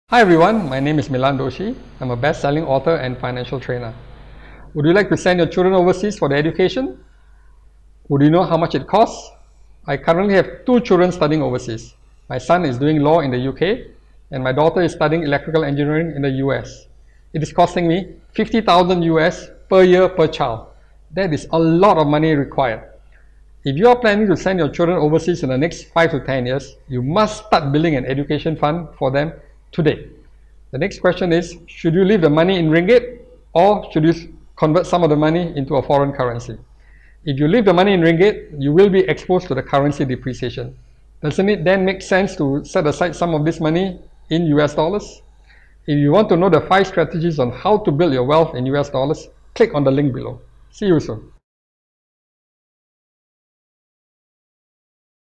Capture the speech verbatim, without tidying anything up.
Hi everyone, my name is Milan Doshi. I'm a best-selling author and financial trainer. Would you like to send your children overseas for their education? Would you know how much it costs? I currently have two children studying overseas. My son is doing law in the U K and my daughter is studying electrical engineering in the U S. It is costing me fifty thousand U S per year per child. That is a lot of money required. If you are planning to send your children overseas in the next five to ten years, you must start building an education fund for them today. The next question is, should you leave the money in ringgit or should you convert some of the money into a foreign currency? If you leave the money in ringgit, you will be exposed to the currency depreciation. Doesn't it then make sense to set aside some of this money in U S dollars? If you want to know the five strategies on how to build your wealth in U S dollars, click on the link below. See you soon.